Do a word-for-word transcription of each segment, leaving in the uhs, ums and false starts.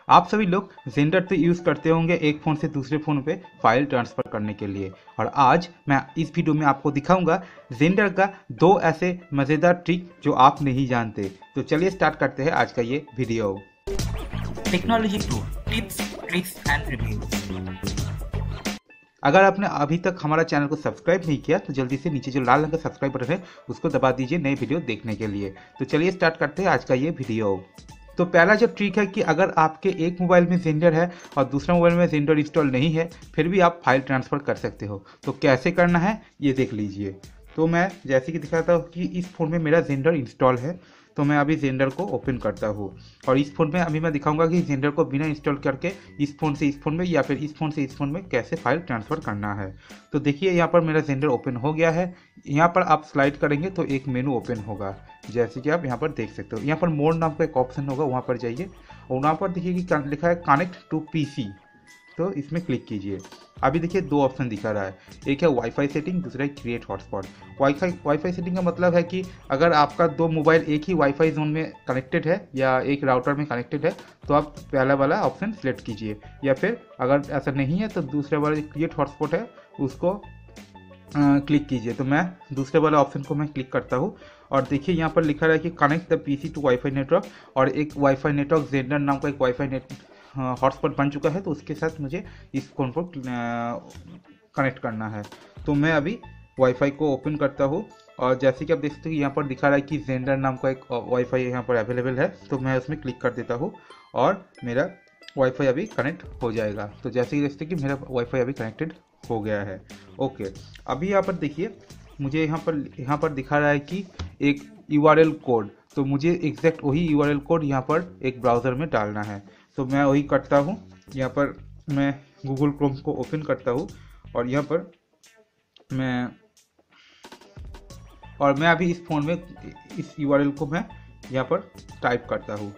आप सभी लोग जेंडर तो यूज़ करते होंगे एक फ़ोन से दूसरे फ़ोन पे फाइल ट्रांसफ़र करने के लिए। और आज मैं इस वीडियो में आपको दिखाऊंगा जेंडर का दो ऐसे मज़ेदार ट्रिक जो आप नहीं जानते। तो चलिए स्टार्ट करते हैं आज का ये video. Technology tool tips tricks and reviews. अगर आपने अभी तक हमारा चैनल को सब्सक्राइब नहीं किया तो जल्दी से नीचे जो लाल रंग का सब्सक्राइब बटन है उसको दबा दीजिए नए वीडियो देखने के लिए। तो चलिए स्टार्ट करते हैं आज का ये वीडियो। तो पहला जो ट्रिक है कि अगर आपके एक मोबाइल में जेंडर है और दूसरा मोबाइल में जेंडर इंस्टॉल नहीं है फिर भी आप फाइल ट्रांसफ़र कर सकते हो। तो कैसे करना है ये देख लीजिए। तो मैं जैसे कि दिखाता हूँ कि इस फ़ोन में मेरा जेंडर इंस्टॉल है, तो मैं अभी जेंडर को ओपन करता हूँ और इस फ़ोन में अभी मैं दिखाऊंगा कि जेंडर को बिना इंस्टॉल करके इस फ़ोन से इस फ़ोन में या फिर इस फ़ोन से इस फ़ोन में कैसे फाइल ट्रांसफ़र करना है। तो देखिए यहाँ पर मेरा जेंडर ओपन हो गया है। यहाँ पर आप स्लाइड करेंगे तो एक मेनू ओपन होगा, जैसे कि आप यहाँ पर देख सकते हो। यहाँ पर मोड नाम का एक ऑप्शन होगा, वहाँ पर जाइए और वहाँ पर देखिए कि लिखा है कनेक्ट टू पीसी, तो इसमें क्लिक कीजिए। अभी देखिए दो ऑप्शन दिखा रहा है, एक है वाईफाई सेटिंग, दूसरा है create hotspot. Wifi wifi setting का मतलब है कि अगर आपका दो मोबाइल एक ही वाईफाई जोन में कनेक्टेड है या एक राउटर में कनेक्टेड है तो आप पहला वाला ऑप्शन सेलेक्ट कीजिए, या फिर अगर ऐसा नहीं है तो दूसरे वाला जो क्रिएट हॉटस्पॉट है उसको क्लिक कीजिए। तो मैं दूसरे वाला ऑप्शन को मैं क्लिक करता हूँ और देखिए यहाँ पर लिखा रहा है कि connect the PC to wifi network, और एक वाईफाई नेटवर्क जेंडर नाम का एक वाईफाई नेट हॉटस्पॉट बन चुका है, तो उसके साथ मुझे इस फोन को कनेक्ट करना है। तो मैं अभी वाईफाई को ओपन करता हूँ और जैसे कि आप देख सकते हो यहाँ पर दिखा रहा है कि जेंडर नाम का एक वाईफाई यहाँ पर अवेलेबल है, तो मैं उसमें क्लिक कर देता हूँ और मेरा वाईफाई अभी कनेक्ट हो जाएगा। तो जैसे कि देखते कि मेरा वाईफाई अभी कनेक्टेड हो गया है। ओके, अभी यहाँ पर देखिए मुझे यहाँ पर यहाँ पर दिखा रहा है कि एक यू आर एल कोड, तो मुझे एग्जैक्ट वही यू आर एल कोड यहाँ पर एक ब्राउज़र में डालना है। तो मैं वही करता हूँ, यहाँ पर मैं गूगल क्रोम को ओपन करता हूँ और यहाँ पर मैं और मैं अभी इस फ़ोन में इस यू आर एल को मैं यहाँ पर टाइप करता हूँ।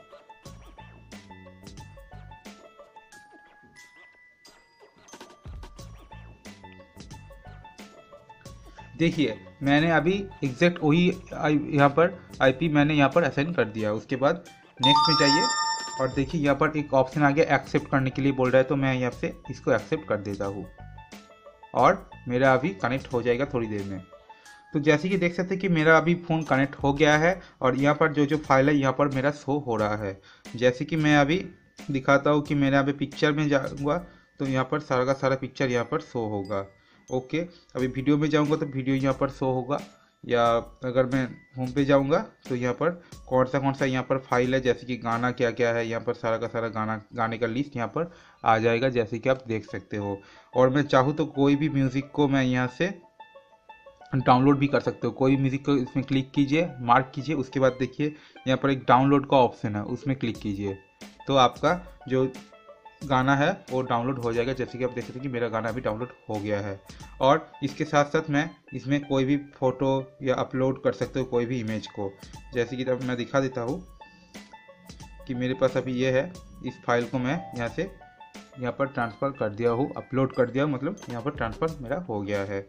देखिए मैंने अभी एग्जैक्ट वही यहाँ पर आईपी मैंने यहाँ पर असाइन कर दिया। उसके बाद नेक्स्ट में जाइए और देखिए यहाँ पर एक ऑप्शन आ गया एक्सेप्ट करने के लिए बोल रहा है, तो मैं यहाँ से इसको एक्सेप्ट कर देता हूँ और मेरा अभी कनेक्ट हो जाएगा थोड़ी देर में। तो जैसे कि देख सकते हैं कि मेरा अभी फ़ोन कनेक्ट हो गया है और यहाँ पर जो जो फाइल है यहाँ पर मेरा शो हो रहा है। जैसे कि मैं अभी दिखाता हूँ कि मेरा अभी पिक्चर में जाऊँगा तो यहाँ पर सारा का सारा पिक्चर यहाँ पर शो होगा। ओके, अभी वीडियो में जाऊँगा तो वीडियो यहाँ पर शो होगा, या अगर मैं होम पे जाऊँगा तो यहाँ पर कौन सा कौन सा यहाँ पर फाइल है, जैसे कि गाना क्या क्या है, यहाँ पर सारा का सारा गाना गाने का लिस्ट यहाँ पर आ जाएगा, जैसे कि आप देख सकते हो। और मैं चाहूँ तो कोई भी म्यूज़िक को मैं यहाँ से डाउनलोड भी कर सकते हो। कोई म्यूज़िक को इसमें क्लिक कीजिए, मार्क कीजिए, उसके बाद देखिए यहाँ पर एक डाउनलोड का ऑप्शन है, उसमें क्लिक कीजिए तो आपका जो गाना है वो डाउनलोड हो जाएगा। जैसे कि आप देख सकते हैं कि मेरा गाना अभी डाउनलोड हो गया है। और इसके साथ साथ मैं इसमें कोई भी फ़ोटो या अपलोड कर सकते हो कोई भी इमेज को, जैसे कि अब मैं दिखा देता हूँ कि मेरे पास अभी ये है। इस फाइल को मैं यहाँ से यहाँ पर ट्रांसफ़र कर दिया हूँ, अपलोड कर दिया, मतलब यहाँ पर ट्रांसफ़र मेरा हो गया है।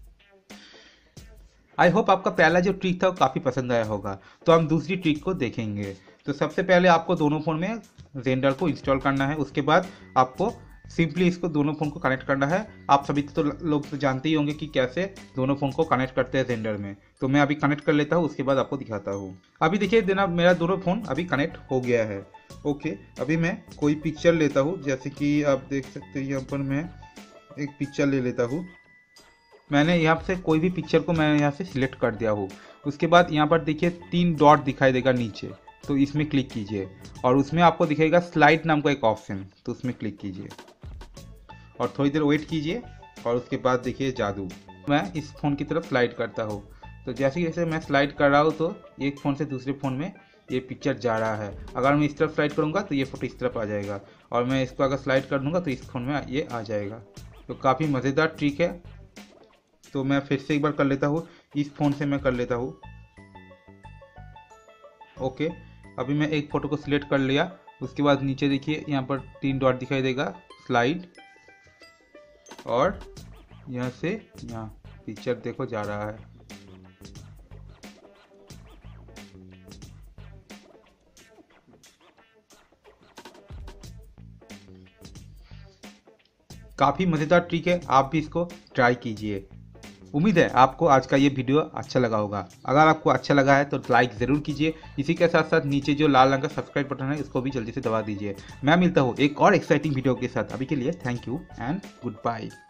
आई होप आपका पहला जो ट्रिक था वो काफ़ी पसंद आया होगा। तो हम दूसरी ट्रिक को देखेंगे। तो सबसे पहले आपको दोनों फ़ोन में जेंडर को इंस्टॉल करना है, उसके बाद आपको सिंपली इसको दोनों फ़ोन को कनेक्ट करना है। आप सभी तो लोग तो जानते ही होंगे कि कैसे दोनों फ़ोन को कनेक्ट करते हैं जेंडर में। तो मैं अभी कनेक्ट कर लेता हूँ, उसके बाद आपको दिखाता हूँ। अभी देखिए देना मेरा दोनों फ़ोन अभी कनेक्ट हो गया है। ओके, अभी मैं कोई पिक्चर लेता हूँ, जैसे कि आप देख सकते हैं यहाँ पर मैं एक पिक्चर ले लेता हूँ। मैंने यहाँ से कोई भी पिक्चर को मैं यहाँ से सिलेक्ट कर दिया हूँ। उसके बाद यहाँ पर देखिए तीन डॉट दिखाई देगा नीचे, तो इसमें क्लिक कीजिए और उसमें आपको दिखेगा स्लाइड नाम का एक ऑप्शन, तो उसमें क्लिक कीजिए और थोड़ी देर वेट कीजिए और उसके बाद देखिए जादू, मैं इस फ़ोन की तरफ स्लाइड करता हूँ। तो जैसे जैसे मैं स्लाइड कर रहा हूँ तो एक फ़ोन से दूसरे फ़ोन में ये पिक्चर जा रहा है। अगर मैं इस तरफ स्लाइड करूँगा तो ये फ़ोटो इस तरफ आ जाएगा, और मैं इसको अगर स्लाइड कर दूँगा तो इस फ़ोन में ये आ जाएगा। तो काफ़ी मज़ेदार ट्रिक है। तो मैं फिर से एक बार कर लेता हूँ, इस फ़ोन से मैं कर लेता हूँ। ओके, अभी मैं एक फ़ोटो को सिलेक्ट कर लिया। उसके बाद नीचे देखिए यहाँ पर तीन डॉट दिखाई देगा, स्लाइड, और यहाँ से यहाँ पिक्चर देखो जा रहा है। काफ़ी मज़ेदार ट्रिक है, आप भी इसको ट्राई कीजिए। उम्मीद है आपको आज का ये वीडियो अच्छा लगा होगा। अगर आपको अच्छा लगा है तो लाइक ज़रूर कीजिए। इसी के साथ साथ नीचे जो लाल रंग का सब्सक्राइब बटन है इसको भी जल्दी से दबा दीजिए। मैं मिलता हूँ एक और एक्साइटिंग वीडियो के साथ। अभी के लिए thank you and good bye.